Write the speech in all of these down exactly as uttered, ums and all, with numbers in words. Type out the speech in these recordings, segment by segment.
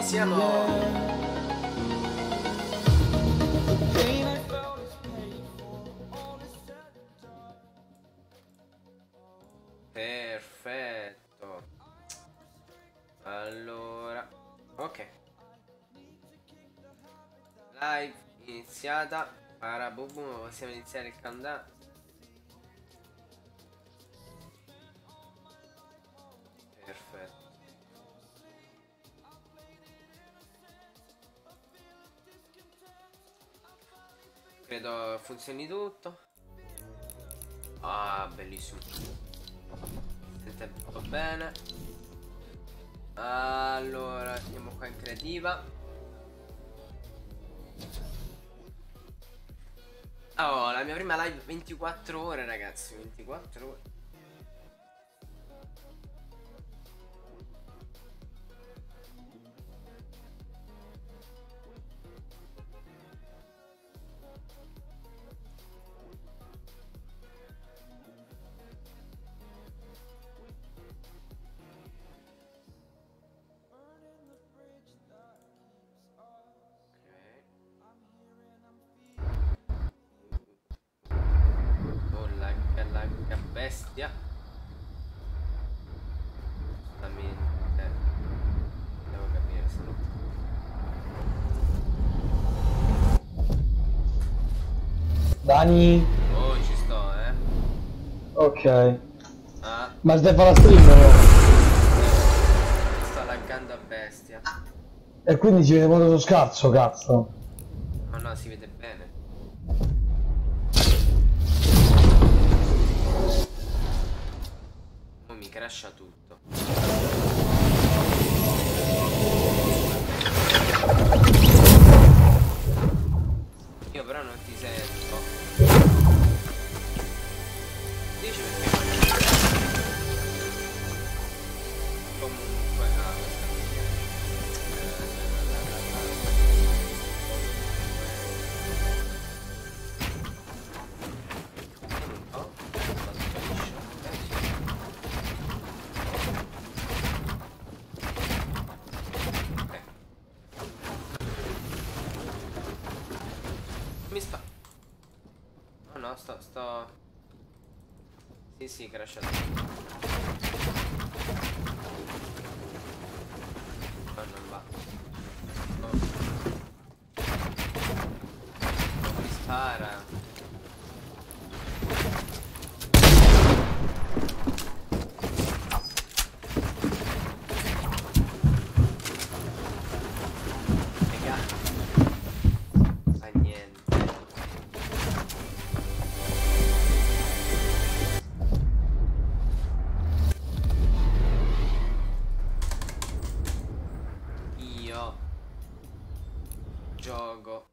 siamo. Perfetto. Allora, ok. Live iniziata. Paraboom, possiamo iniziare il countdown. Perfetto. Credo funzioni tutto. Ah, bellissimo. Sente tutto bene. Allora, andiamo qua in creativa. Oh, la mia prima live ventiquattro ore, ragazzi. ventiquattro ore. Bestia. Giustamente. Devo capire se no. Dani. Oh, ci sto, eh. Ok. Ah. Ma stai fa la stream no? Sto laggando a bestia. E quindi si vede molto scarso, cazzo. No, no, si vede bene. Oh, mi crasha tutto. Io però non ti sento. Dici perché? Comunque, ah, questa oh, ok. Mi sta. Oh no, sto, sto. Sì, sì, crashato. No, non va. No. Non mi spara. Raga. Fa niente. Io gioco.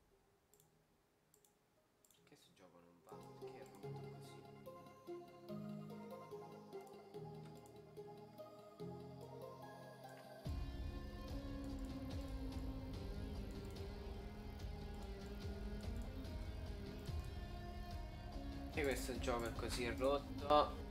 Perché sto gioco non va? Perché è rotto così? Perché questo gioco è così rotto?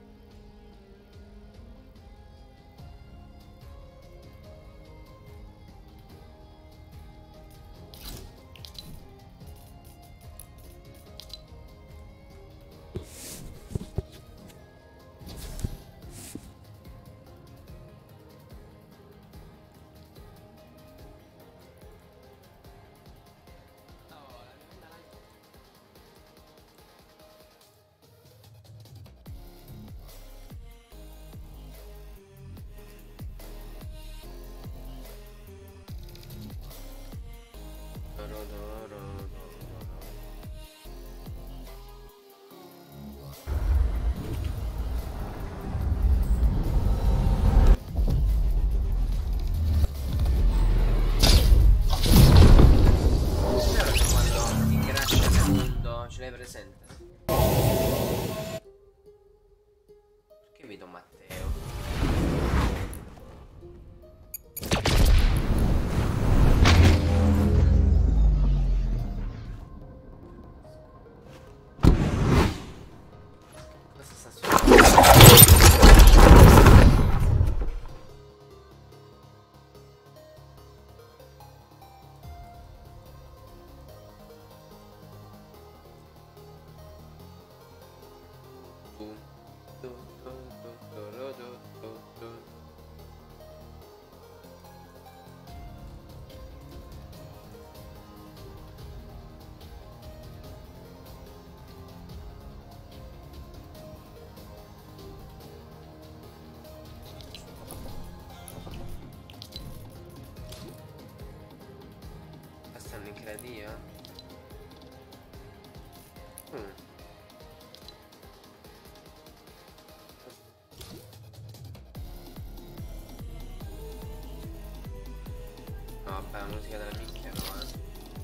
Tu, tu, tu, tu, tu, tu, tu. Ma stanno in creativa? Mm. No, vabbè, la musica della minchia no, eh.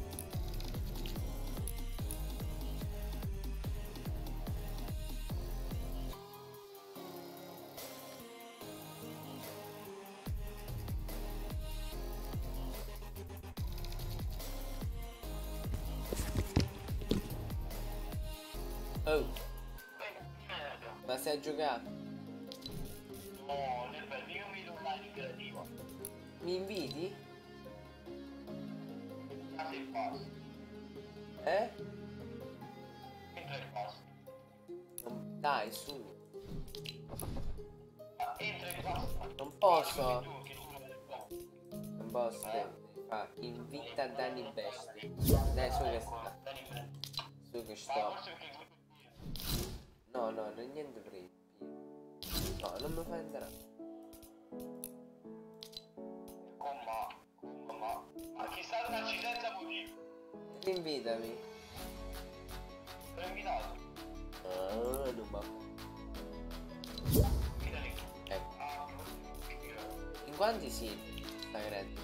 Oh, ma stai a giocare? No, nel bel io mi do una ricreativa. Mi inviti? Ma se basta. Eh? Entra e basta. Non... Dai, su. Ma entra e basta. Non posso. Tu, che tu non lo fai. Non posso. Devi fare invita Dani Bestia. Dai, su che sta. Su che Ma sto. forse perché il gruppo No, no, non è niente prima. No, non mi fai entrare. Comma, comma, ma chi sta darci senza motivo? Invitami. L'ho invitato. Ah, non va. Invitali. Ecco. Ah, che In quanti siete? Sta creando.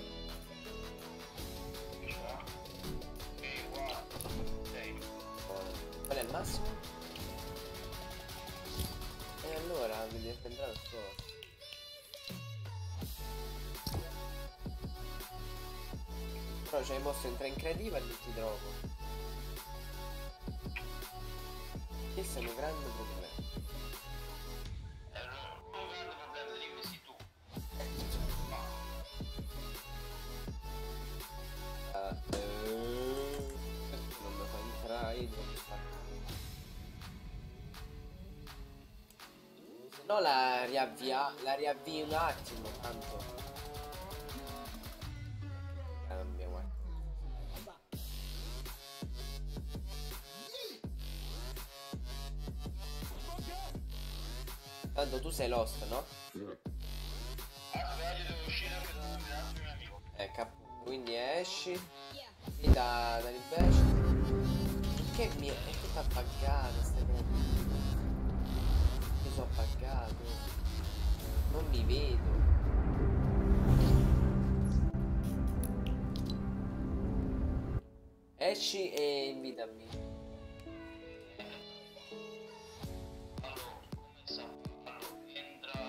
E quattro, sei. Qual è il massimo? E allora mi devi entrare al suo. Però c'hai mosso entra in creativa e non ti trovo. Questo è un grande problema. È un grande problema di questi tu. Ah, eh, non mi fa entrare, io devo fare. Se no la riavvia, la riavvii un attimo, tanto. Cambia, guarda. Tanto tu sei lost, no? Aspetta, io devo uscire anche da un altro mio amico. Ecco, appunto, quindi esci. Qui da Dani Bestia. Che mi è tutta appagata sta cosa. Io sono appagato. Non mi vedo. Esci e invitami. Allora, come sta? Allora, entra...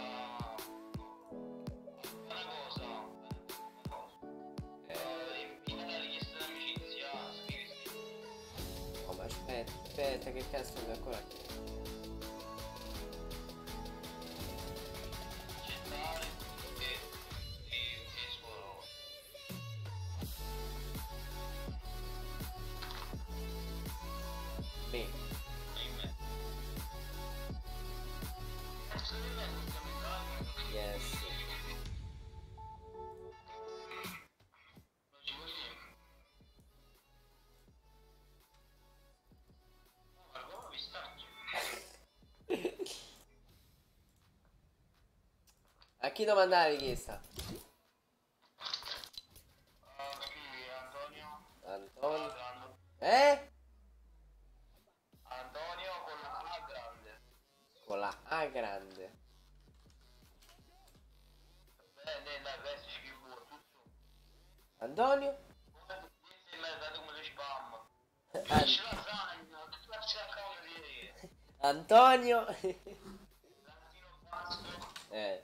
Una cosa, una cosa. Eh, Eh, invita la richiesta d'amicizia, scrivi sì. oh, ma aspetta, aspetta, che cazzo mi ancora. Accettare e... e... e suono. Bene. Amen. Sto vivendo questa mezz'ora. Yes. Non ci vuoi dire? No, guarda, mi stacchi. A chi devo mandare la richiesta? Ah, scrivi Antonio. Antonio. A grande. Eh? Antonio con la A grande. Con la A grande. Bene, dai, resti scrivo tutto. Antonio? Come sei merdato come le spam. An- Facci lasagna, tu facci la causa di ieri. Antonio? Latino basso. Eh.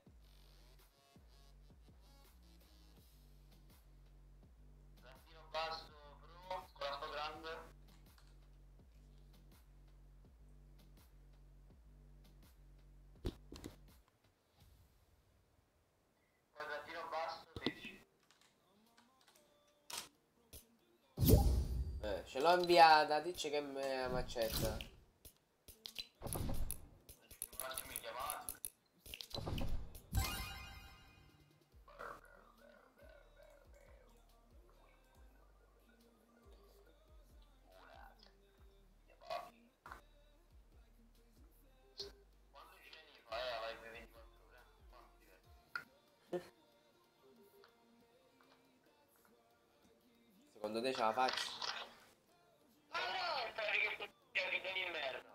Latino basso, pro, coraggio grande. Poi latino basso, sedici. Eh, ce l'ho inviata, dici che mi accetta. Un attimo mi chiama Secondo te ce la faccio? Ma no, speri che tu sia vita di merda.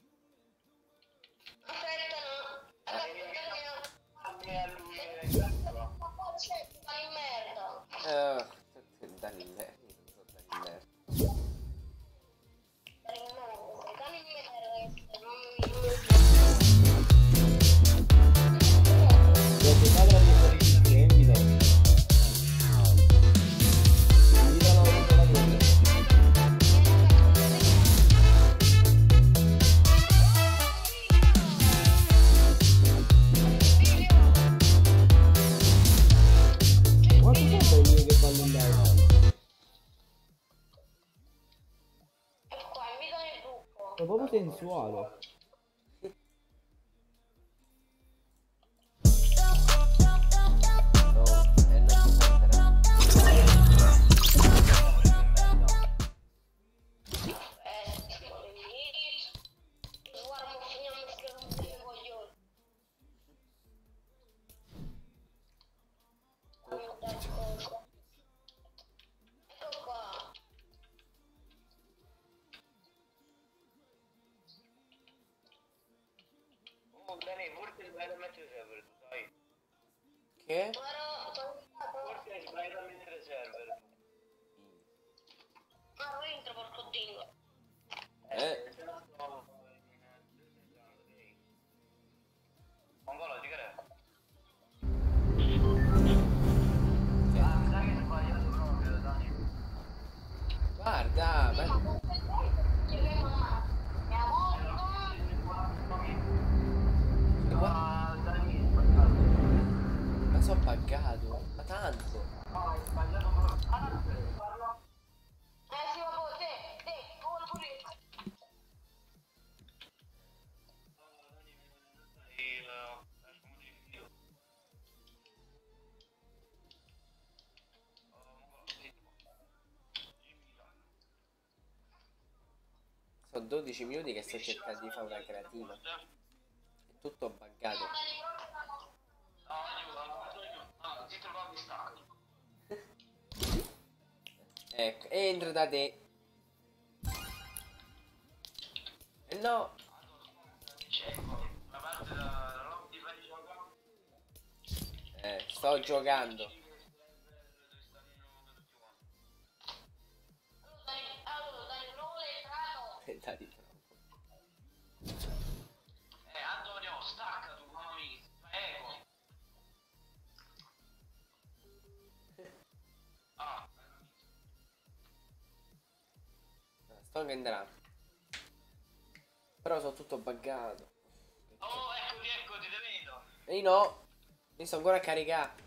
Aspetta, no. Aspetta, Dammi a lui e grazie. aspetta, di merda. Eh, Dani Ler, io non so Dani Ler. Dammi di merda. Dove fare la mia lista che invito? Invitalo a la cosa. Quanto tempo è io che ballo in live? Ecco qua, invito nel gruppo. È proprio sensuale. No, e non si sentirà. Eh, guarda, finiamo che non te ne voglio. Ecco qua. Oh, Dani, forse sbaglio a mettere server, tu sai? Che? Guarda, Forse sbaglio a mettere server. guarda, entro porco Dio. Eh, Se no sto... Mongolo, di che è? Ah, mi sa che hai sbagliato proprio, Dani. guarda, ma... Mia moglie. Ah, Dani, hai sbagliato. Ma sono pagato, ma tanto. No, hai sbagliato proprio. Ah, parlo. Eh sì, ma te, te, vuoi pure. Sono dodici minuti che sto cercando di fare una creativa. È tutto buggato. Ecco, entra da te. E no. Eh, sto giocando. Allora, dai, non vuole entrato. E dai, proprio. Eh, Antonio, stacca tu, mami. Prego. Ah. Sto che entrando. Però sono tutto buggato. Oh, eccoti, eccoti, te vedo. E io no. Mi sto ancora a caricare.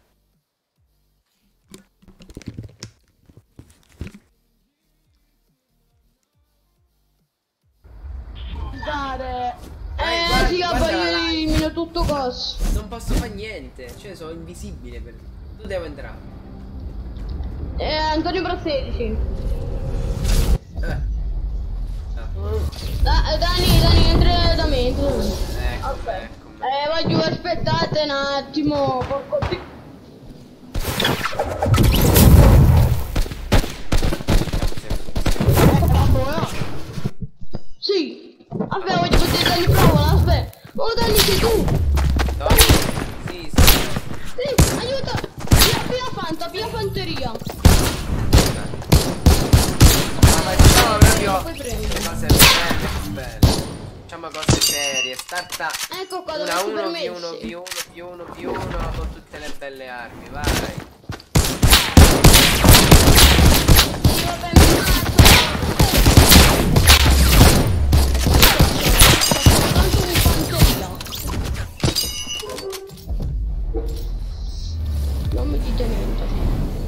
Dare. Dai, Eh guarda- sì, guarda vabbè, la io live. elimino tutto cos. Non posso fare niente. Cioè, sono invisibile per... Dove devo entrare? Eh, Antonio Pro sedici. Eh. Ah. Da, Dani, Dani, entra da me. entra da me. Ecco, Ok. ecco. Eh, vai giù, aspettate un attimo. Porco di... Sì. Aspetta, voglio poter dargli prova, aspetta. Oh, Dani, sei tu. No, sì, sì. Sì, aiuta. Via, via Fanta, via Fanteria. Ma facciamo proprio Poi prendi. le cose belle, belle. Facciamo cose serie. Starta Ecco qua, dove una si uno più uno permessi. più uno più uno più uno con tutte le belle armi, vai. Sì, vabbè, mi ammazzo. Tanto un fanteria. Non mi dite niente.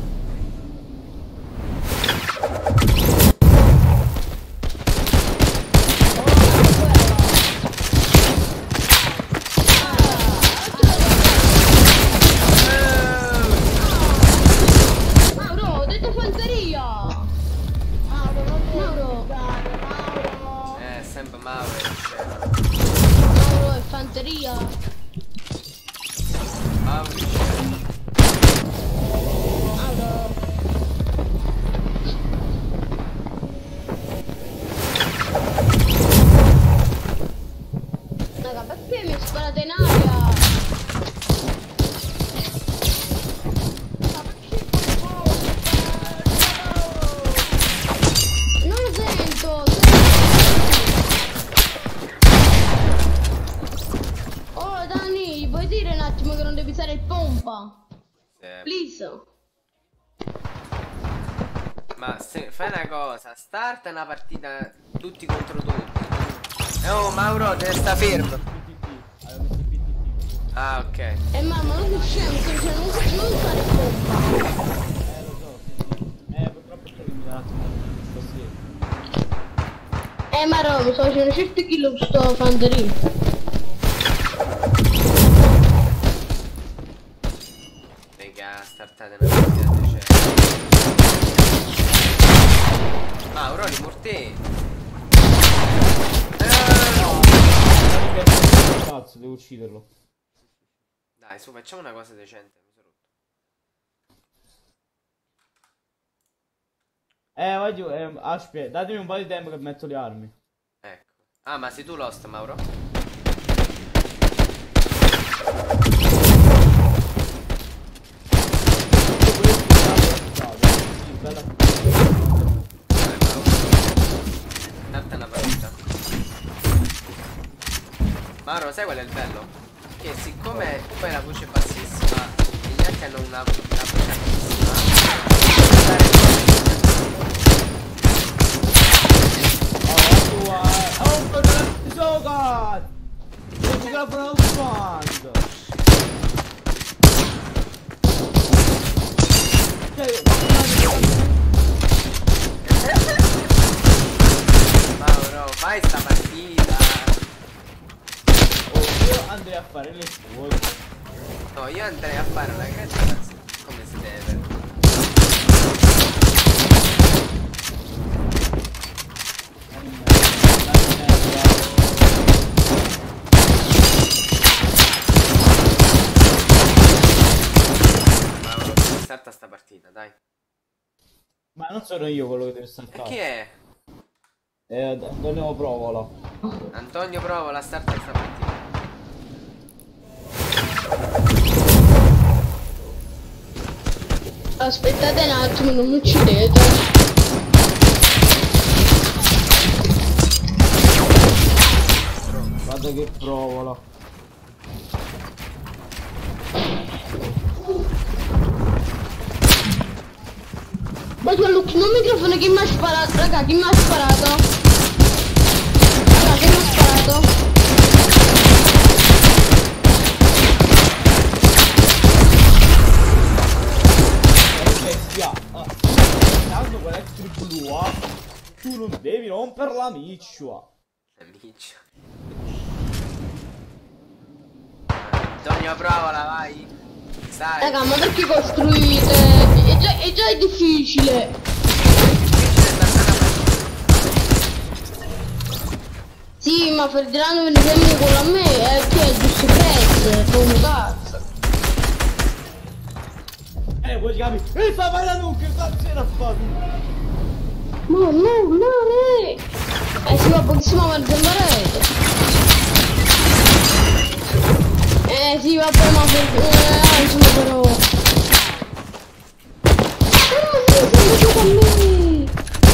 Mauro, ho detto fanteria! Mauro, Mauro! Eh, sempre Mauro. Cioè, Mauro, è fanteria! Mauro. Mauro! Ma se fai una cosa, starta una partita tutti contro tutti. Eh, oh Mauro, deve sta fermo. Ah, ok. Eh mamma, non riusciamo, cioè non so non fare pompa. Eh lo so, sì, sì. Eh purtroppo c'è un attimo così. Eh ma no, mi sto facendo cento kill con sto fanderino. Raga, startate una partita decente. Mauro, li morte. Cazzo, devo ucciderlo. Dai, su, facciamo una cosa decente. Mi sono rotto. Eh, voglio, eh, aspetta, datemi un po' di tempo che metto le armi. Ecco. Ah, ma sei tu lost, Mauro? Sì, bella. Dai, Mauro. Starta una partita. Mauro, sai qual è il bello? Che siccome tu hai la voce bassissima e gli altri hanno una, una voce altissima, Oh, but that's so god! What you got for a fund? Mauro, fai sta partita. Oh, io andrei a fare le scuole. No, io andrei a fare una graduazione come si deve. Mauro, starta sta partita, dai. Ma non sono io quello che deve E saltare. chi è? Eh, Antonio Provola. Antonio prova la starta sta partita. Aspettate un attimo, non mi uccidete. Guarda che Provola. Ma tu all'ultimo microfono chi mi ha sparato? Raga, chi mi ha sparato? Raga, chi mi ha sparato? Bestia. Tanto quell'extra blu, ah. Tu non devi rompere la miccia. Amici. Antonio provala, vai. Sai. Raga, ma perché costruite? È già, è già difficile. Sì, ma Ferdinando viene sempre con a me, è che è giusto prezzo, come cazzo. Eh, poi capi. E sta parlando che cazzo era fatto? No, no, no, eh. Eh, si va pochissimo per zambarete. Eh, sì, vabbè, ma per... Eh, insomma, però... Ah, sì, sei venuto con me.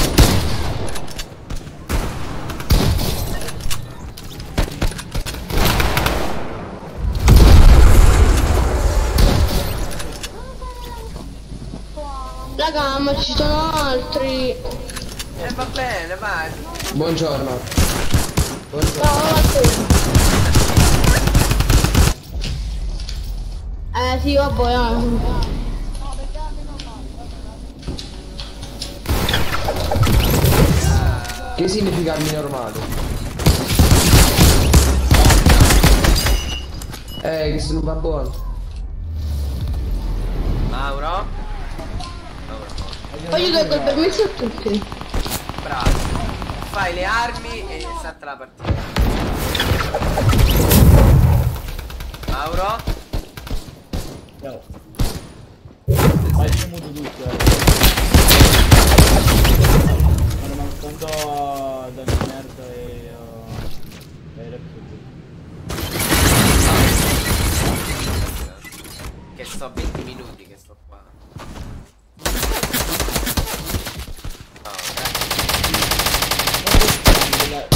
Raga, ma ci sono altri. Eh va bene, vai. Buongiorno. Buongiorno. No, va bene. Eh sì, vabbè, eh. Che significa armi normali? Eh, che sono un buono. Mauro. Mauro. Voglio dare quel permesso a tutti. Bravo. Fai le armi e salta la partita. Mauro. Ciao. Vai di muto tutto, eh. Ma mancando da merda e... Uh, e Che sto venti minuti che sto qua. No, dai.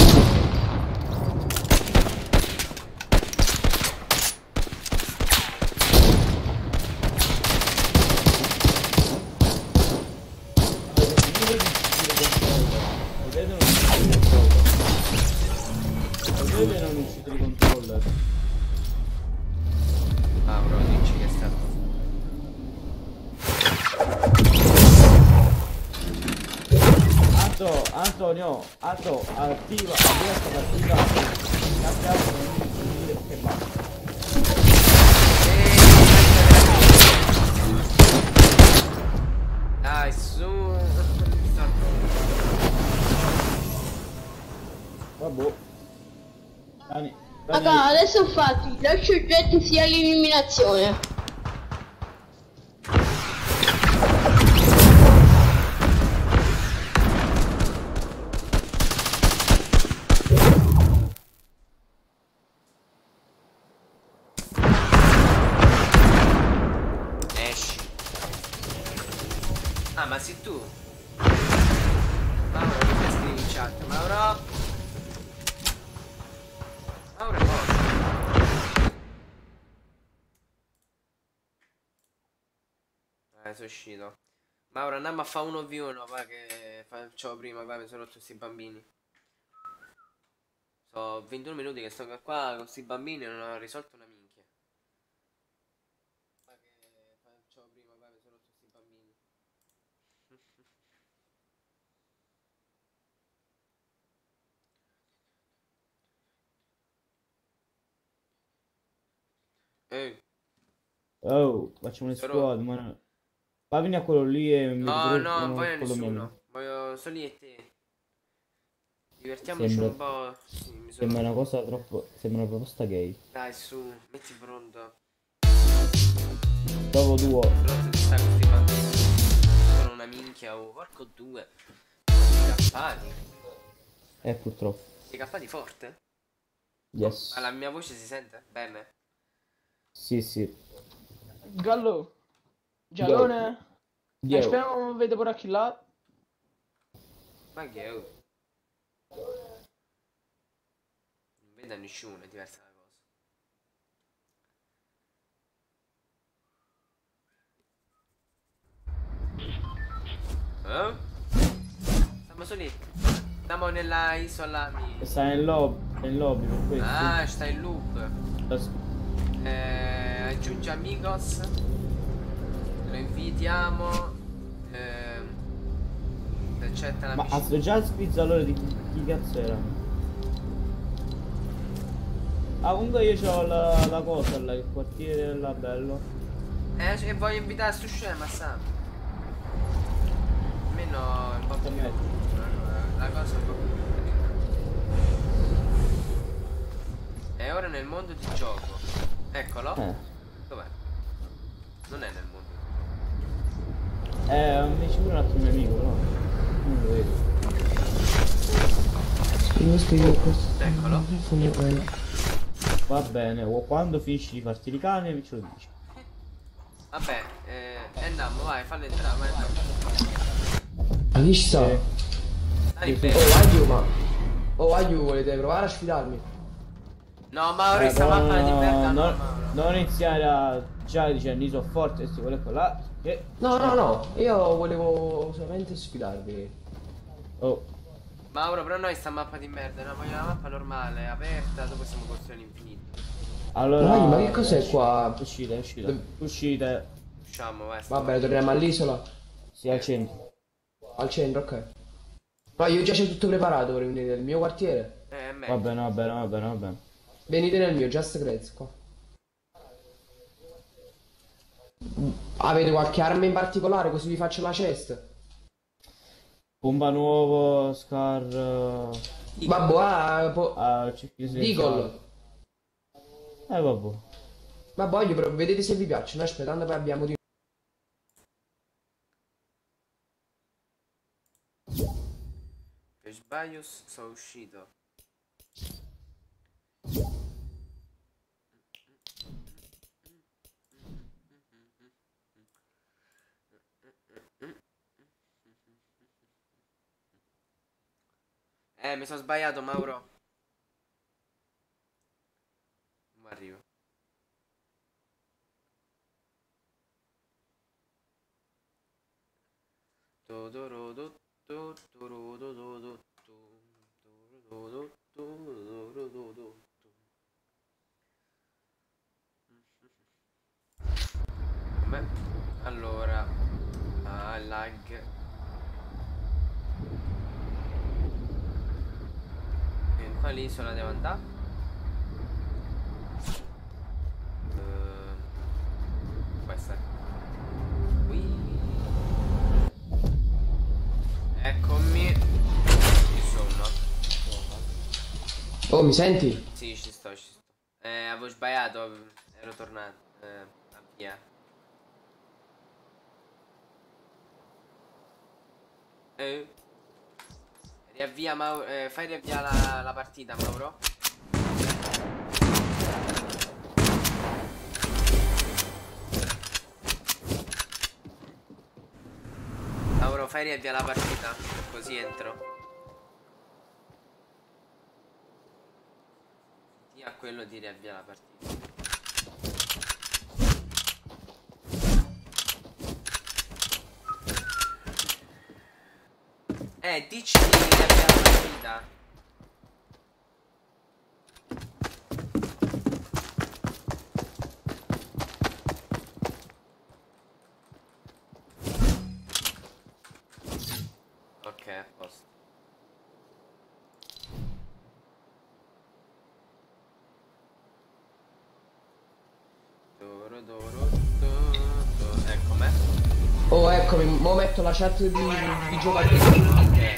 vedo non uccidere controller. Lo vedo non uccidere controller. Lo vedo non uccidere controller. Mauro, dici che sta. Anto, Antonio, Anto, attiva, attiva sta partita. Cambiamo non dire che basta. Dai, su. Vabbè. Dani, Dani, Raga, adesso infatti lascio oggetti sia l'eliminazione. Esci. Ah, ma sei tu? Mauro, che scrivi in chat? Mauro? Mauro è morto. Eh, sono uscito. Mauro, andiamo a fare uno v uno, va che facciamo prima, qua mi sono rotto questi bambini. So ventuno minuti che sto qua con questi bambini e non ho risolto una minchia. Va che facciamo prima, qua mi sono rotto questi bambini. Ehi, oh, facciamo le Però- squad, ma no. Va a venire a quello lì e mi no, ritrovo no, non uno voglio quello meno. nessuno. Voglio solo io e te. Divertiamoci Sembra- un po'. Sì, mi Sembra sono... una cosa troppo. Sembra una proposta gay. Dai, su, metti pronto. Dopo duo. Pronto di stare questi bambini. Sono una minchia, oh, porco due. Sei cappati. Eh, purtroppo. Sei cappati forte? Yes. Ma la mia voce si sente? Bene. Sì, sì. Gallo. Giallone. Eh, Dio. speriamo non vede pure a chi là. Ma che è? Oh? Non vede a nessuno, è diversa la cosa. Eh? Stiamo soli. Stiamo nella isola mi... Sta nel lobby, nel lobby per questo. Ah, sta in loop. Sta- Eh, aggiungi amigos. Lo invitiamo. Eh, accetta la Ma ha già scritto allora di chi cazzo era? Ah, comunque io c'ho la, la cosa là, il quartiere là bello. Eh, e voglio invitare su scema, Sam. Almeno un po' più. La cosa è un po' più. È ora nel mondo di gioco. Eccolo. Eh. Dov'è? Non è nel mondo. Eh, mi dice pure un altro mio amico, però. Non lo vedo. Eccolo. Va bene, o quando finisci di farti i cani mi ce lo dici. Vabbè, eh, e andiamo, vai, fallo entrare, vai, vai. Lì ci sta. Sì. Dai, Sì, bene. Oh, Aiu, ma... Oh, Aiu, volete provare a sfidarmi? No, Mauro, Eh, sta no, mappa di no, merda, no, non, Mauro. non iniziare a già dicendo io sono forte e sti quello e là. Che... No, no, no, io volevo solamente sfidarvi. Oh, Mauro, però noi sta mappa di merda, no? Voglio una mappa normale, aperta, dove possiamo costruire all'infinito. allora. Dai, ma che cos'è qua? Uscite, uscite. Dov- Uscite. Usciamo, vai. sta Vabbè, mappa. torniamo all'isola. Sì, al centro. Al centro, ok. No, io già c'è tutto preparato per venire nel mio quartiere. Eh, è Va meglio. bene, va bene, va bene, va bene. Venite nel mio, Just Creds qua. Avete qualche arma in particolare così vi faccio la chest? Bomba nuovo, Scar. Uh, Babbo, ah, po- ah, cerchi di Deagle. Eh, vabbè. Babbo, voglio però vedete se vi piacciono. Aspettando poi abbiamo di... Per sbaglio s- sono uscito. Eh, mi sono sbagliato, Mauro. Non arrivo. lag. In quale isola devo andare? Uh, questa. Qui. Eccomi. Ci sono. Oh, mi senti? Sì, ci sto, ci sto. Eh, avevo sbagliato, ero tornato. Eh, via. Eh. Riavvia Mauro, eh, fai riavvia la, la partita, Mauro. Mauro, fai riavvia la partita, così entro. Dì a quello di riavvia la partita. Eh, dici di riavviare la partita. Ok, a posto. Doro, doro, doro. Ecco me. Oh, eccomi, mo metto la chat di, di giocatori. Ok.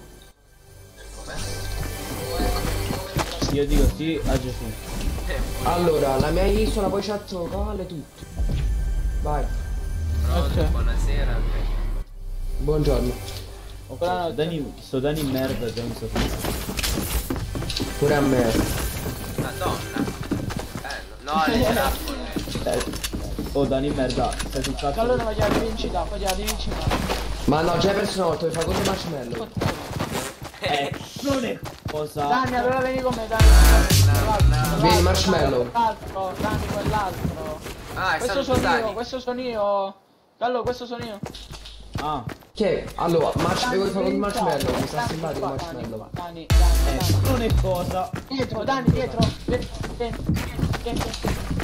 Io dico sì a Gesù. Allora, la mia isola, poi chat vocale, tutto. Vai. Pronto, Ok. buonasera. Ok. Buongiorno. Ok, sto Dani, sto Dani merda già non so più. Pure a me. Madonna. Bello. No, le trappole. Eh, oh Dani merda, stai sul cazzo. Allora voglio la vincita, voglio la vincita. Ma no, già hai perso una volta, mi fa così marshmallow. Eh, non è cosa. Dani, allora vieni con me, Dani. Vieni, marshmallow. Quell'altro, Dani, quell'altro. Ah, è Questo stato sono io, Dani. questo sono io. Gallo, questo sono io. Ah, Che? Allora, marsh Dani, devo fare un vieni qua. marshmallow, mi sta Dani, simpatico qua, marshmallow. Dani, Dani, eh, Dani. non è cosa. Dietro, Dani, dietro. Vieni, vieni, vieni, vieni.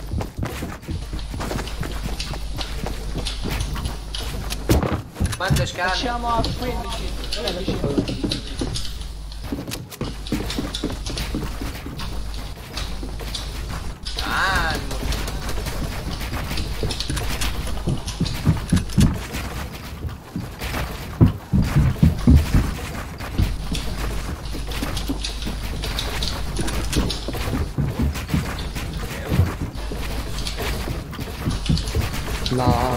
Quanto scala? Facciamo a quindici. quindici. Ah, No.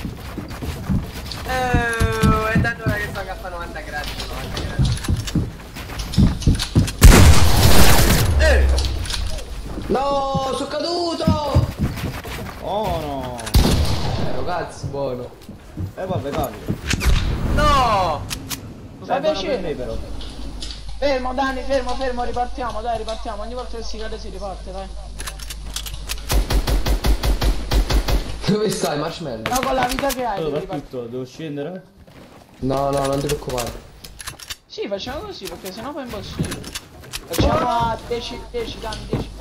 eh, è tanto che sto che fa novanta gradi, novanta gradi. Eh! No, sono caduto! Oh no. Eh, cazzo, buono. Eh vabbè, capito. No! Fai Sai, buono per piacere. me però. Fermo, Dani, fermo, fermo, ripartiamo, dai, ripartiamo. Ogni volta che si cade si riparte, dai. Dove stai, marshmallow? No, con la vita che hai, devi Allora, ripartire. tutto, devo scendere? No, no, non ti preoccupare. Sì, facciamo così, perché sennò poi è impossibile. Facciamo a dieci, dieci, Dani, dieci.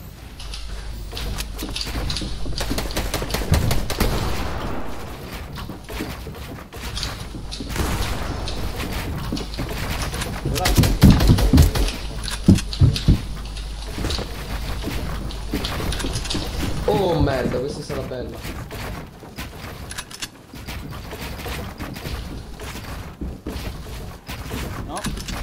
Oh merda, questa è stata bella. No?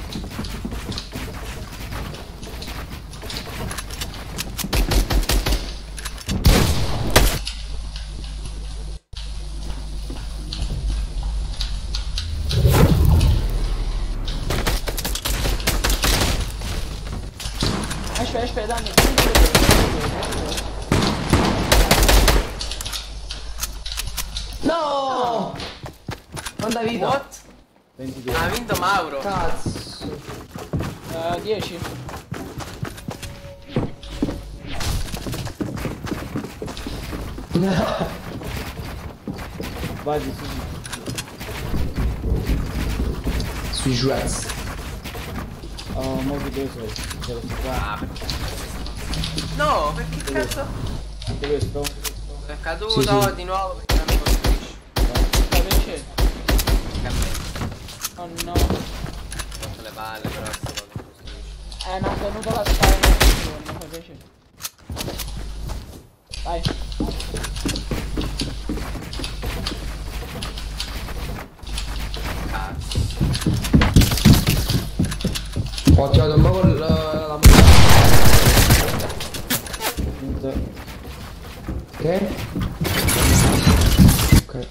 Aspetta, aspetta, Dani. No! Manda vita. What? ventidue. Ha vinto Mauro. Cazzo. Eh, dieci. Vai, sì, sì. Sui Jets. Oh, mo che dove sei? C'è questo qua. Ah, perché? No, perché cazzo? Anche questo? È caduto Sì, sì. di nuovo perché non mi costruisci. Fai piacere. Anche a me. Oh no. Fatto le palle, però sto cosa costruisce. Eh, ma è venuto la spara nel giorno, fai piacere. Vai. Cazzo. Ho attivato un po' con la... la... Ok. Ok.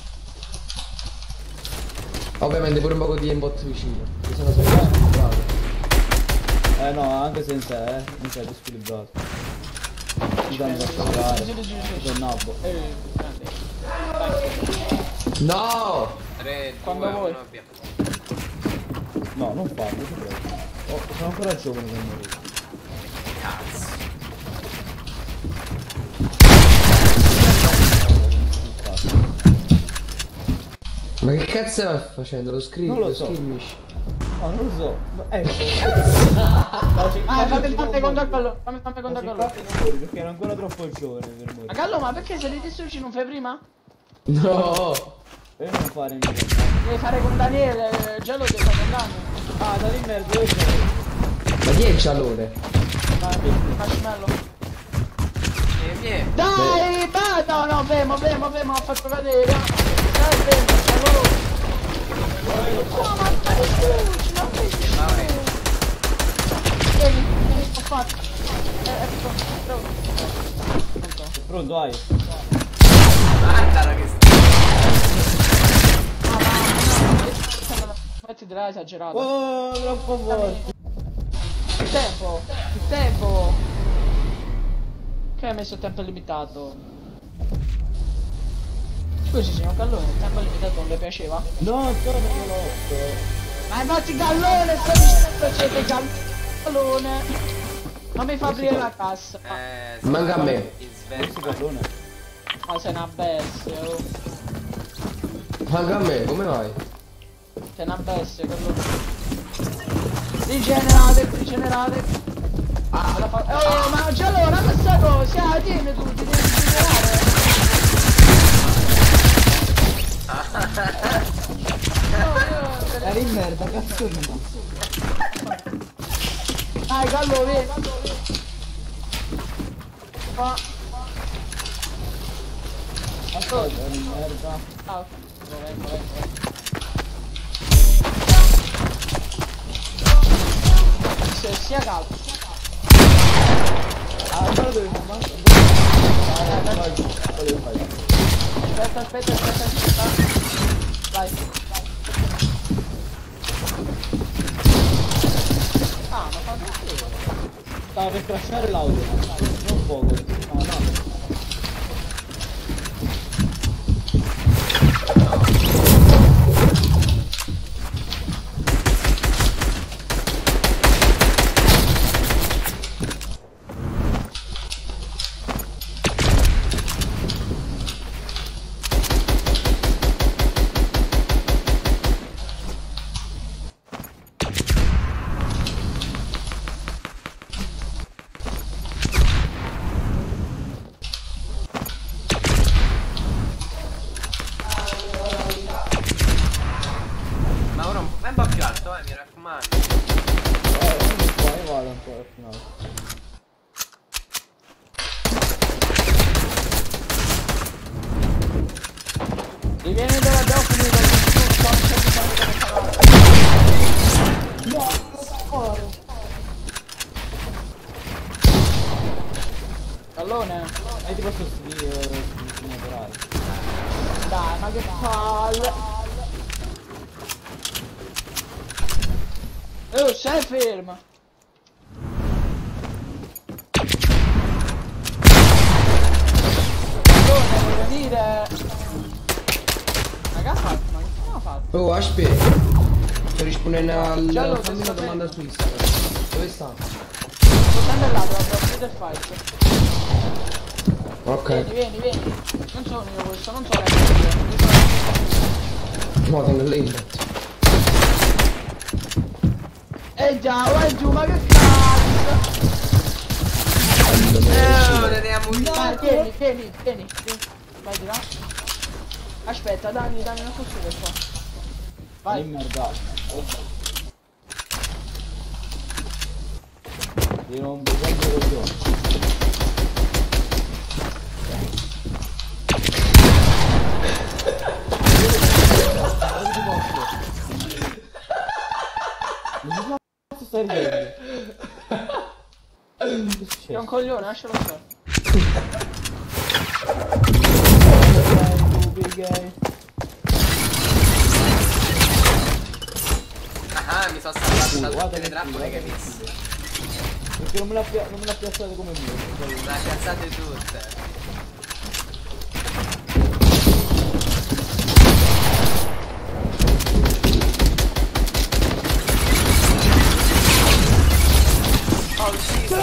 Ovviamente pure un po' di aimbot vicino. Mi sono sempre squilibrato. Eh no, anche senza eh, mi sei squilibrato. Mi danno a sparare. Sono nabbo. Eh, grande. Vai. No! tre, Quando due, vuoi. uno, via. No, non farlo, ti prego. Oh, sono ancora giovane per morire. Cazzo. Ma che cazzo stai facendo? Lo scrivi? Non lo so. skirmish? No, non lo so. Ma ecco. Ah, fammi fammi contare quello. Fammi fammi contare quello. Perché ero ancora troppo giovane per Ma morire. Gallo, ma perché se li distruggi non fai prima? No! Per non fare niente. Devi fare con Daniele, eh, già lo devi fare con Daniele. Ah, da lì merda, dove sei? Ma chi è il cialone? Marshmallow. E vieni. Dai, ma no, no, fermo, fermo, fermo, ho fatto vedere. Dai, fermo, lavoro. No, ma ma distruggi, ma distruggi. Mauri. Vieni, vieni, ho fatto. Eh, ecco, bravo. Pronto. Pronto, vai. Guarda che sta. Metti là esagerato. Oh, troppo forte. Il tempo, il tempo. Che hai messo tempo limitato? Scusi signor Gallone, il tempo limitato non le piaceva? No, sono veloce. Ma infatti Gallone, stai dicendo c'è Gallone. Non mi fa aprire la cassa. Eh, Manca a me. in Questo svelto. pallone. Ma sei una bestia, oh. Manca a me, come vai? Sei una bestia, Gallone. Rigenerate, rigenerate. Ah, la fa... Oh, ma già allora questa cosa, ah, dimmi tu, ti devi rigenerare. Eri in merda, cazzo di no. Dai, Gallo, vieni. Qua. Aspetta, eri in merda. Ah, ok. Vengo, vengo, vengo. Se sia caldo. Ah, allora devi fare. Vai, vai, vai, vai. Aspetta, aspetta, aspetta, aspetta. Vai. Ah, ma fa così. Stava per crashare l'audio. Non poco. Ah, no. Ma ora un po', un po' più alto, eh, mi raccomando. Eh, non qua, io vado ancora fino a... Rivieni dove abbiamo finito. No, fuori. Pallone. E ti posso scrivere, operare. Dai, ma che palle. Oh, sei fermo. Pallone, vuoi venire? Ma che ha fatto? Ma che ha fatto? Oh, aspetta. Sto rispondendo al... Giallo, fammi sto una domanda su Instagram. Dove sta? Sto sempre là, dove abbiamo finito il fight. Ok. Vieni, vieni, vieni. Non sono io questo, non sono io. No, tengo l'aimbot. Eh già, vai giù, ma che cazzo! Eh, non andiamo in Vai, vieni, vieni, vieni, vieni. Vai di là. Aspetta, dammi, dammi una costruzione qua. Vai. merda. Io non vedo coglione. Stai ridendo? È un coglione, lascialo stare. Ah, mi sono salvato da Guarda tutte le che trappole che hai figo. messo. Perché non me l'ha pia- non me l'ha piazzato come mio. Le hai piazzate tutte. Oh, uscito.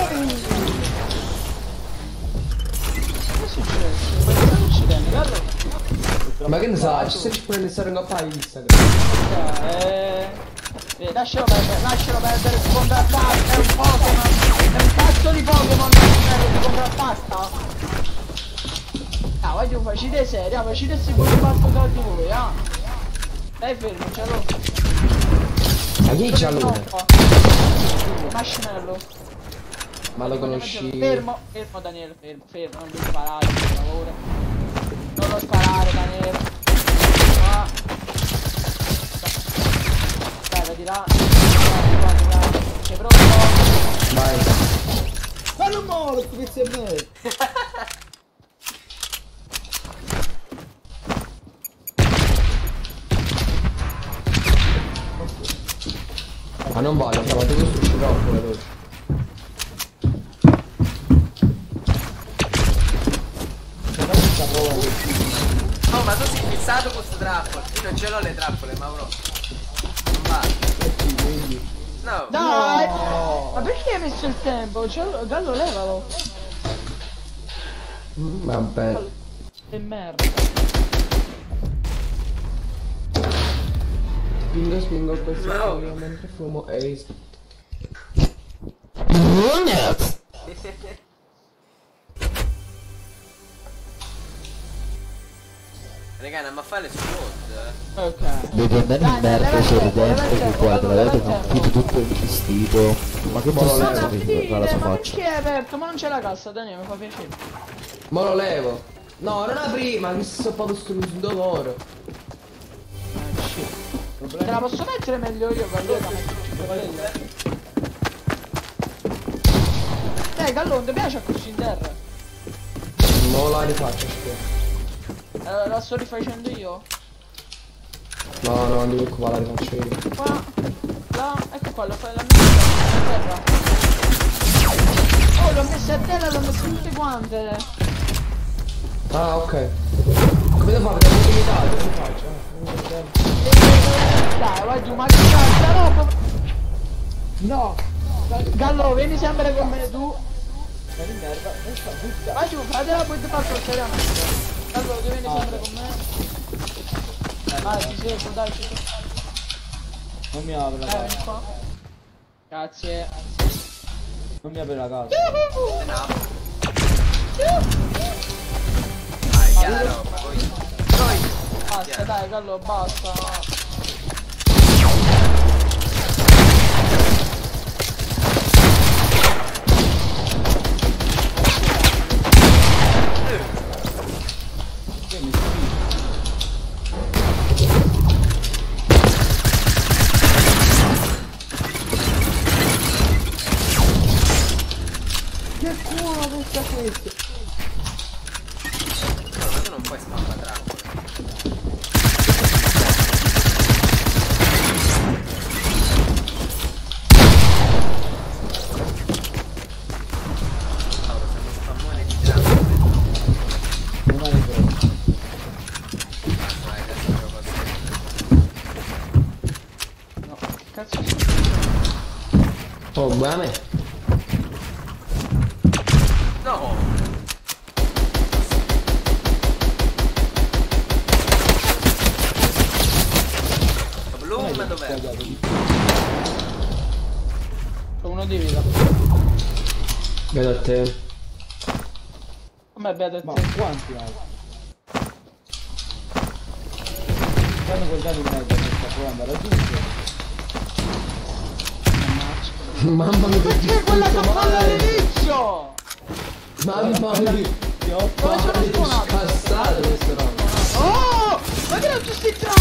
Che è successo? Ma che sta succedendo? Guarda. Ma che ne sa, ci sei pure nel stare in coppa di Instagram. Eh, eh, lascialo perdere, lascialo perdere, si contrattacca, è un Pokémon, è un cazzo di Pokémon, si contrattacca. Ah, voglio facile seria, facile si può fare da di voi, ah. Stai fermo, ce l'ho. Ma chi c'ha lui? Marshmallow. Ma lo conosci? Fermo, fermo Daniele, fermo, fermo, non devi sparare, per favore. Non lo sparare Daniele. Ah. Dai, vedi là. Guarda, guarda. Sei pronto? Vai. Ma non muore, sti pezzi a me! Ma non vale, ho trovato questo sciroppo veloce. Oh, ma tu sei fissato con queste trappole. Io non ce l'ho le trappole, Mauro. Non va. No. Dai! Ma perché hai messo il tempo? Cioè, Gallo, levalo. Mm, vabbè. Che merda. Spingo, spingo questo No. io mentre fumo Ace. Raga, andiamo a fare le squad. Ok. Devi andare in merda sorridente che qua te l'avete partito tutto il vestito. Ma che Ma posso non Ma sapere finire, dalla sua ma faccia? perché è aperto? Ma non c'è la cassa, Daniele, mi fa piacere. Ma lo levo. No, non apri, ma mi sto proprio sul lavoro. Ah, shit. Te la posso mettere meglio io, Gallo? Eh, Gallo, non ti piace a così in terra? Non la rifaccio, scusa. Eh, la sto rifacendo io? No, no, non devo qua, la rifaccio io. Qua, là, ecco qua, lo fai la mia a terra. Oh, l'ho messo a terra, l'ho messo tutte quante. Ah, ok. Come devo fare? Devo limitare, come faccio? Dai, vai giù, ma che cazzo, roba! No! Gallo, vieni sempre con me tu. Ma di merda, non sta tutta. Vai giù, fatela poi ti faccio seriamente. Gallo, tu vieni sempre con me. Vai, ci seguo, dai, ci seguo. Non mi apre la Dai, vieni casa. qua. Grazie. Non mi apre la casa. Eh no. Dai, chiaro, ma poi. Poi. Basta, dai, Gallo, basta. Che mi schifo. Che culo questa questo? No, ma tu non puoi spammare trappole. Mauro, sei uno spammone di trappole. Non hai preso. Vai, adesso devo passare. No, che cazzo sto? Oh, buona me. No! Bloom dov'è? Sono uno di vita. Vedo a te. Com'è beato Ma te? quanti hai? Fanno quel dato in mezzo, non sta può andare a raggiungere. Mamma mia, Perché quella che fa all'inizio? mamma mia, Ti ho Dove c'è palle lo suonato? scassate queste robe. Oh! Ma che non ci si trova?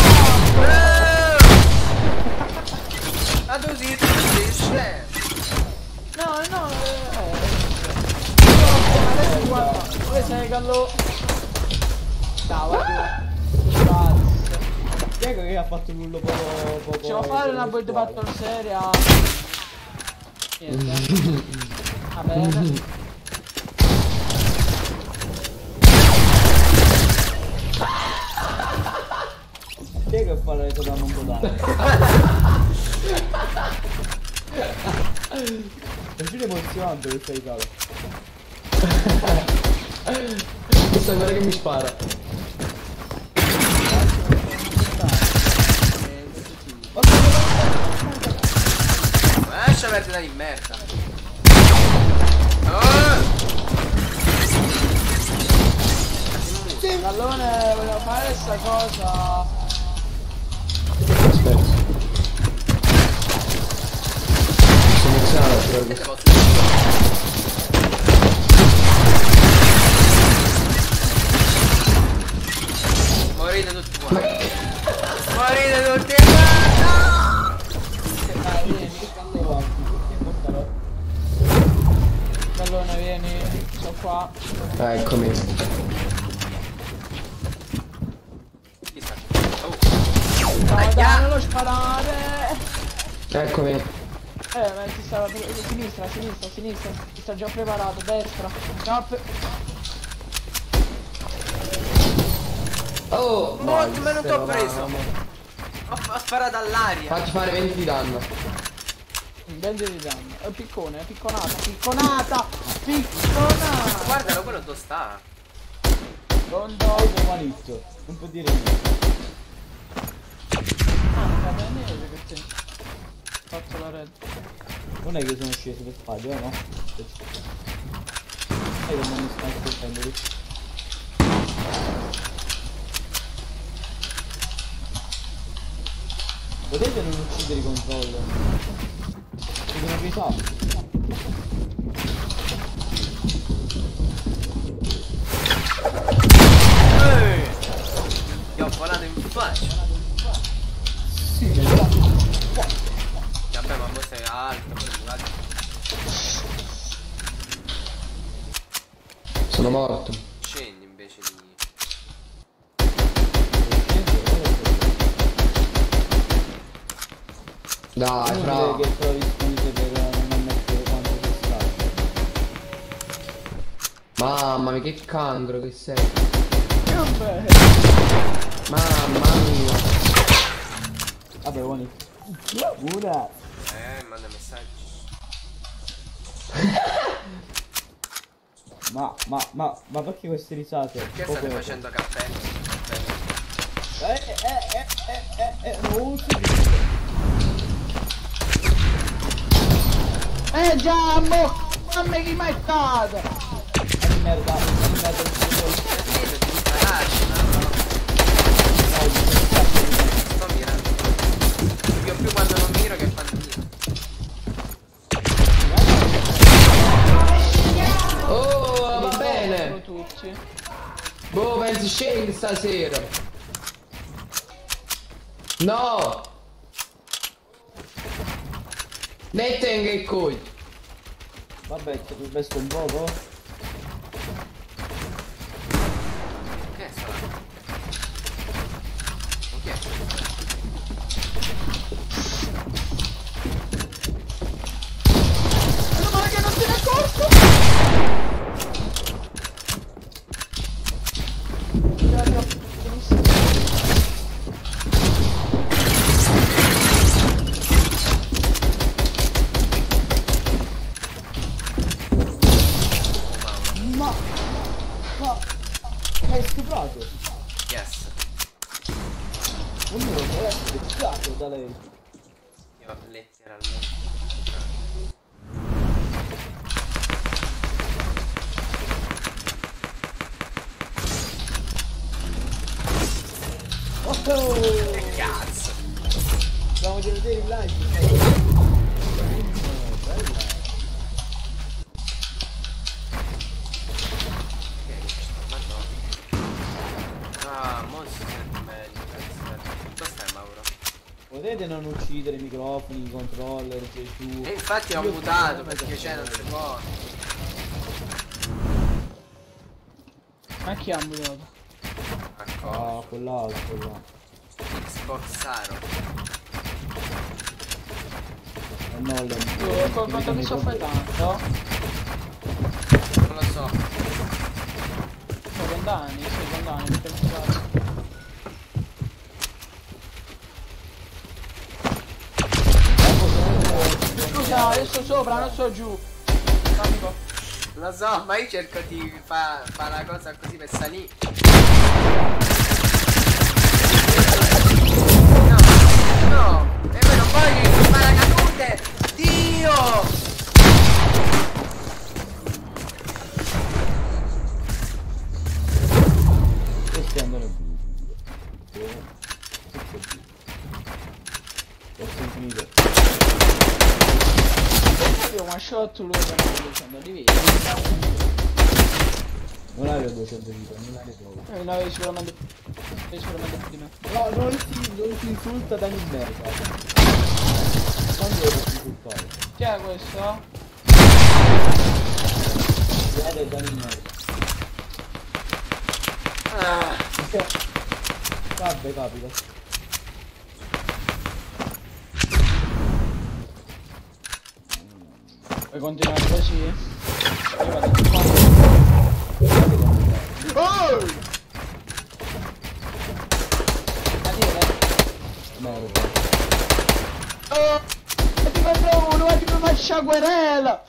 Ma tu si dice? No, no, eh. Adesso guarda, dove sei Gallo? Ciao, grazie. Diego che ha fatto un ullo poco poco. Ci vuoi fare una build squadra. battle seria? Niente. Va bene. Diego che fa la resa da non votare. È più emozionante questa risata. Questa guarda che mi spara. Lascia perdere di merda. Oh! Gallone, volevo fare questa cosa. Aspetta. Sono iniziato Che te però. posso dire? Morite tutti qua. Morite tutti qua. Dai, vieni, che stanno avanti. Che porterò? Gallone, vieni, sono qua. Ah, eccomi. Chi sta? Oh. No, Aia. dai, non lo sparare. Eccomi. Eh, ma ti stava sinistra, sinistra, sinistra. Ti sta già preparato, destra. No, pe- Oh! No, no, come non ti ho preso? mamma. Ho, ho sparato all'aria. Facci fare venti di danno. venti di danno. È piccone, è picconata, picconata, picconata. Guardalo, quello dove sta. Pronto? Diego malissimo. Non può dire niente. Ah, non va bene niente che ti faccio la red. Non è che sono sceso per sbaglio, eh, no? Sai che non mi stai ascoltando lì. Potete non uccidere i controller? Ci sono pisato. Ehi! Ti ho volato in faccia. Sì, che esatto. Vabbè, ma voi sei alto, guarda. Sono morto. Scendi invece di... Dai, Non fra. che trovi scuse per non ammettere quanto sei stato. Mamma mia, che cancro che sei. Vabbè. Mamma mia. Vabbè, buoni. Pure. Eh, manda messaggi. Ma, ma, ma, ma perché queste risate? Che Poco- state facendo cappelli? Eh, eh, eh, eh, eh, eh, non si dice. Eh Giambo! Mamma chi mai stato? Eh, merda, eh, merda, non si può- Sto mirando. Più più quando non miro che quando miro. Oh, va bene. Tutti. Boh, pensi scegli stasera. No. Ne tenga il coglio. Vabbè, ti investo un poco? Che è sta? Chi è? Meno male che non se ne è accorto! Ma, ma, hai stuprato? Yes. Non mi lo è stuprato da lei. Io letteralmente. Oh, Che cazzo? voglio vedere il live. Ah, mo si sente meglio, cazzo. Questo è Mauro. Potete non uccidere i microfoni, i controller, Gesù. E infatti ho Io- mutato perché c'è non si può. Ma chi ha mutato? Ecco, Ah, quell'altro là. Xbox Aro. Eh no, le... Tu con quanto mi soffre tanto? Non lo so. Sono vent'anni, sì, vent'anni, perché non so. Scusa, adesso sopra, non so giù. Dammi qua. Lo so, ma io cerco di fare fa la cosa così per salire. No, no, e poi non voglio i paracadute! Dio! Questi andano giù. Ho sentito. Io one shot lui che non dicendo di vita. Non avevo duecento vita, non l'avevo proprio. Eh, ne avevi sicuramente. Avevi sicuramente più di me. No, non si, non si insulta da in merda. Quando lo posso insultare? Chi è questo? Guarda da in merda. Ah, Vabbè, capita. Vuoi continuare così? Io vado di qua. Oh! A dire? Merda. Oh! E ti faccio uno, e ti faccio querela!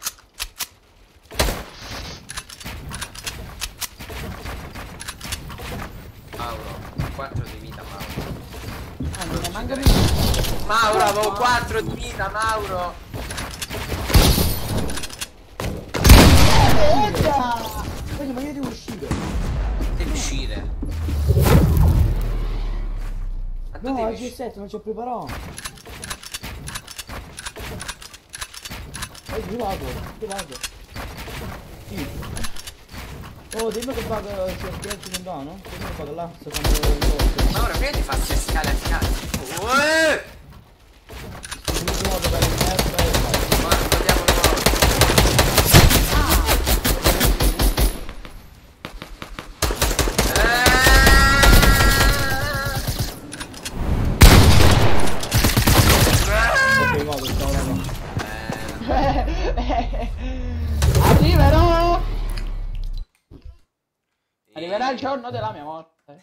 Mauro, quattro di vita, Mauro. Ah, non ne manca più. Mauro, avevo quattro di vita, Mauro! Voglio, ma io devo uscire. Devi uscire. Ma tu No, devi al uscire. G sette non ci ho preparato. È girato, girato. Sì. Oh, dimmi che vado si scherzi lontano. Dimmi che vado là, secondo me. Mauro, prima ti faccio scale a cazzo. Uè! L'unico modo per il merda è fare. Ma vediamo un po'. Ok, vado, ciao raga. Arriverò! Arriverà il giorno della mia morte.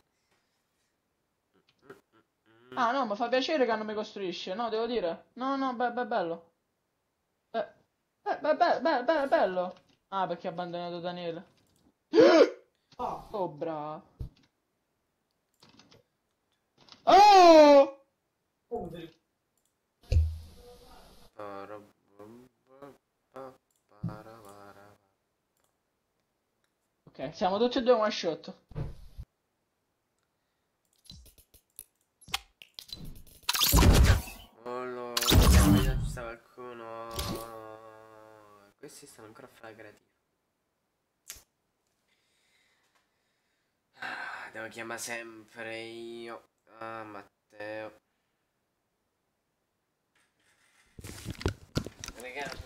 Ah no, mi fa piacere che non mi costruisce, no, devo dire. No, no, beh, beh, bello. Beh, beh, beh, beh, beh, beh, bello. Ah, perché ha abbandonato Daniele. Oh, bravo. Oh! Ok, siamo tutti e due one shot. Allora, vediamo se c'è qualcuno. Questi stanno ancora a fare creativo. Ah, devo chiamare sempre io. Ah, Matteo. Ragazzi,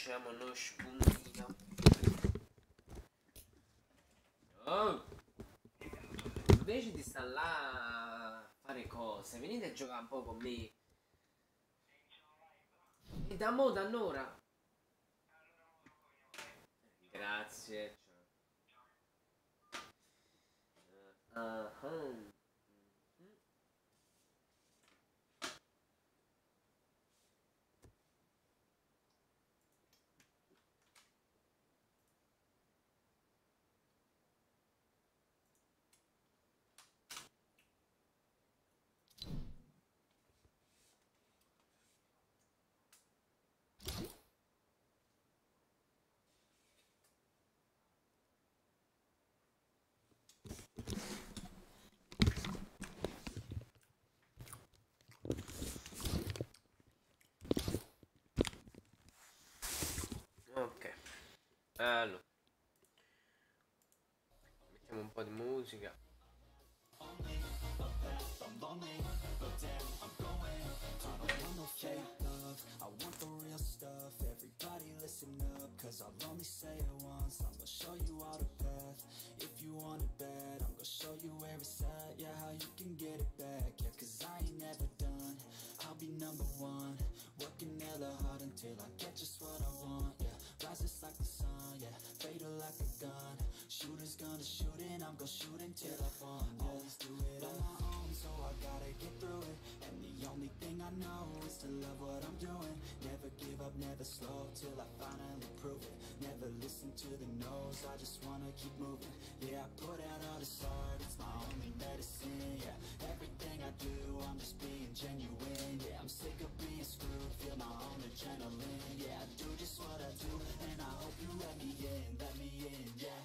facciamo uno spuntino. Oh! Invece di stare là a fare cose, venite a giocare un po' con me. E da mo' da un'ora. Grazie. Uh -huh. Ok, allora mettiamo un po' di musica. I want the real stuff, everybody listen up, cause I'll only say it once, I'm gonna show you all the path, if you want it bad, I'm gonna show you where it's at, yeah, how you can get it back, yeah, cause I ain't never done, I'll be number one, working hella hard until I get just what I want, yeah, rises like the sun, yeah, fatal like a gun, shooters gonna shoot and I'm gonna shoot until I fall, yeah. Always do it on my own, so I gotta get through it, and the only thing I know is to love what I'm doing, never give up, never slow, till I finally prove it, never listen to the no's, I just wanna keep moving, yeah, I put out all this art, it's my only medicine, yeah, everything I do, I'm just being genuine, yeah, I'm sick of being screwed, feel my own adrenaline, yeah, I do just what I do, and I hope you let me in, let me in, yeah.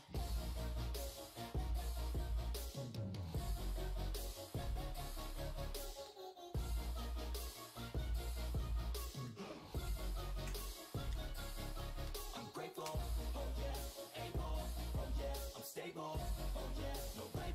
I'm grateful, oh yeah, able, oh yeah, I'm stable, oh yeah, no rain.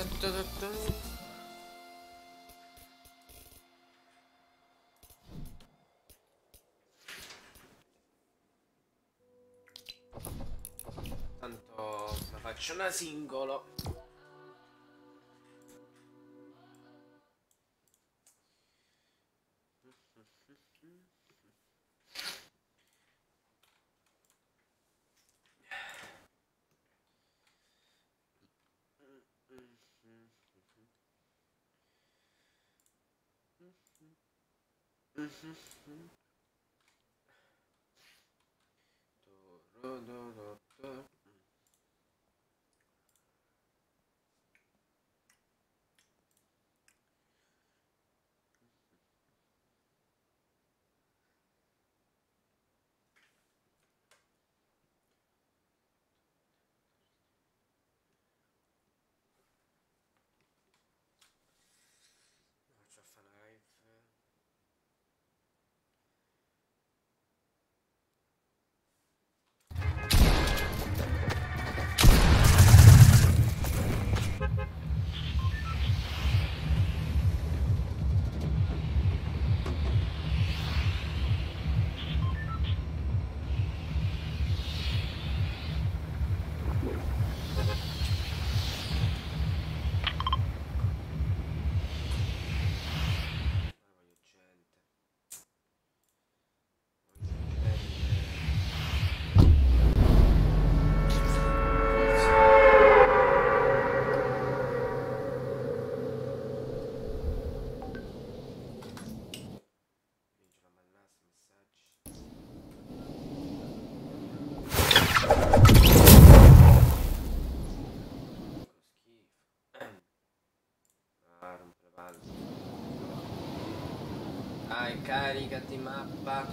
Tanto me faccio una singolo. Faccio a fare una live. Voglio gente. Leggi la mannassa, messaggi. Che schifo. Ah, rompe le palle. Dai, caricati mappa.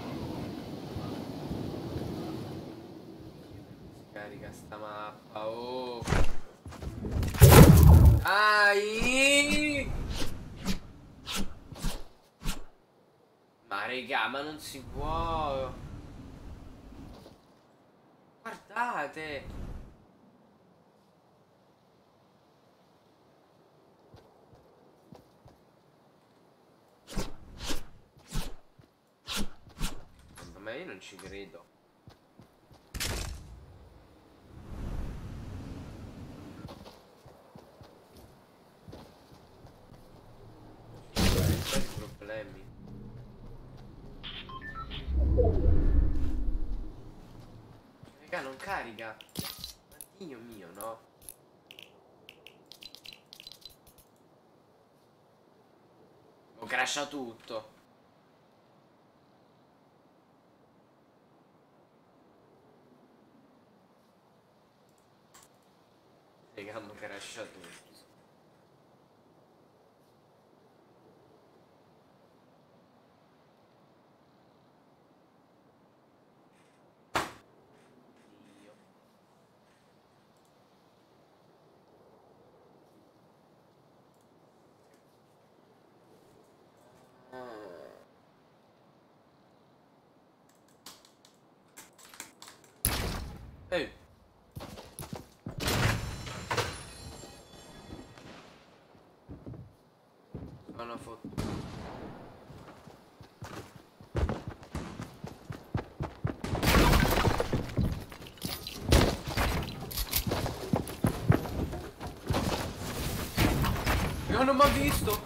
Si carica sta mappa, oh. Dai! Ma regà, ma non si può. Guardate. Ma io non ci credo. Ci sono problemi. Raga, non carica. Ma Dio mio, no? Ho crashato tutto. Raga, ho crashato tutto. Dio. Ehi. Sono fottuto. Io non mi ha visto.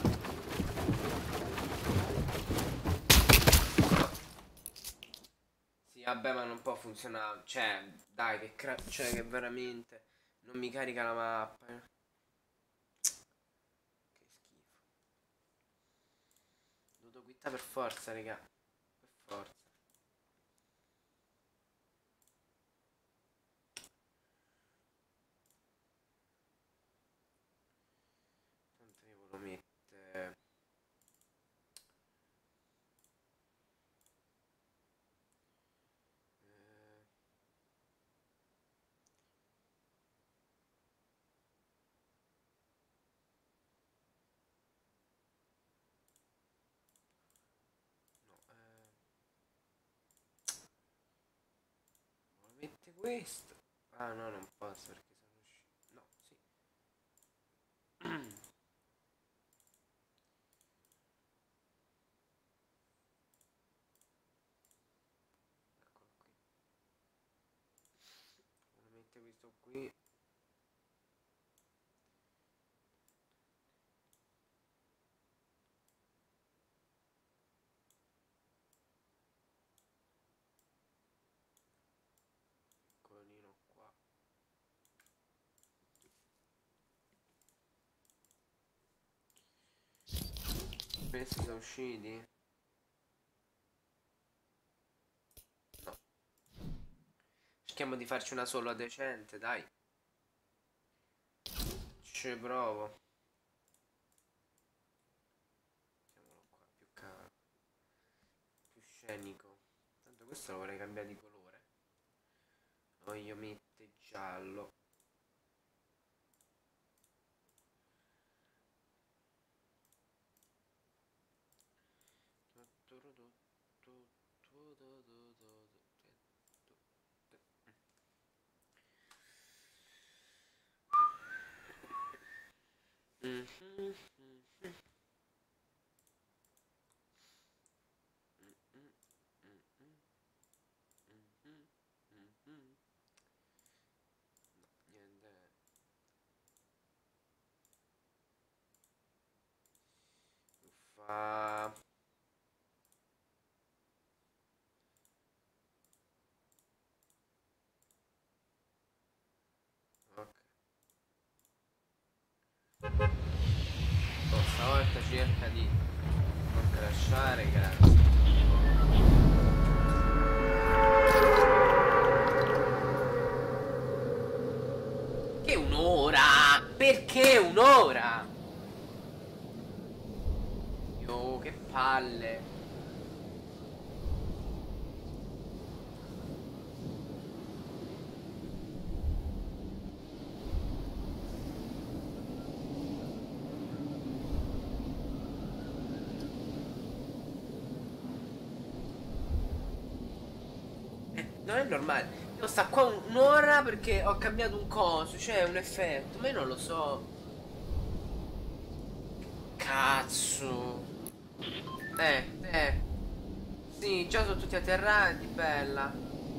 Sì, vabbè, ma non può funzionare. Cioè, dai, che cra... Cioè, che veramente non mi carica la mappa. eh. Che schifo. Ho dovuto quittare per forza, raga. Per forza. Tanto io volevo mettere... Eh... No, eh... Volevo mettere questo. Ah no, non posso perché sono uscito. No, sì. questo qui. Colino qua. Questi sono usciti? No. Cerchiamo di farci una sola decente, dai. Ci provo. Mettiamolo qua, più caro. Più scenico. Tanto questo lo vorrei cambiare di colore. Voglio mettere giallo. Niente. Uffa. Ok. Oh, stavolta cerca di non crashare, grazie. Che un'ora? Perché un'ora? Io, che palle. Non è normale. Devo sta qua un'ora perché ho cambiato un coso, cioè un effetto, ma io non lo so. Cazzo. Eh, eh. Sì, già sono tutti atterrati, bella.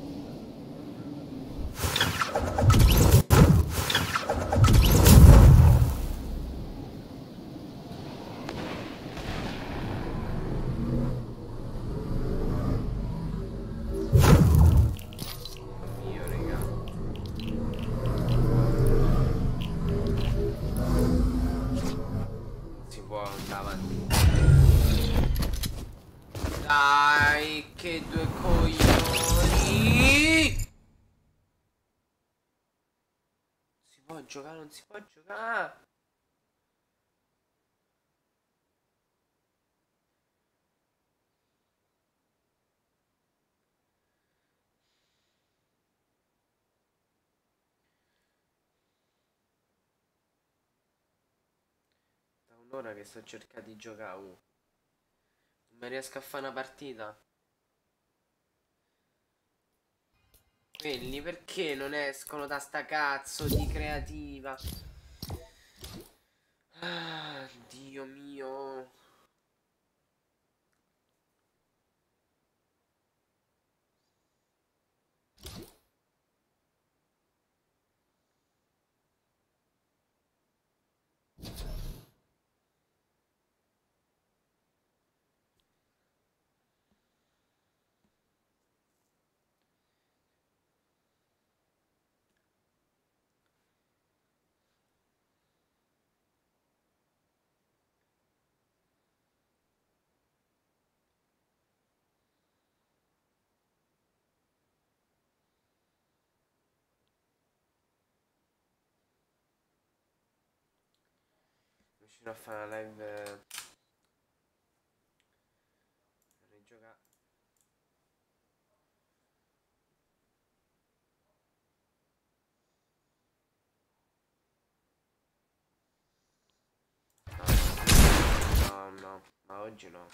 Dai, che due coglioni! Si può giocare, non si può giocare. Da un'ora che sto cercando di giocare. Uh. Non mi riesco a fare una partita. Quelli perché non escono da sta cazzo di creativa? Ah, Dio mio. Riuscirò a fare una live. Rigiocare. No, no, ma oggi no.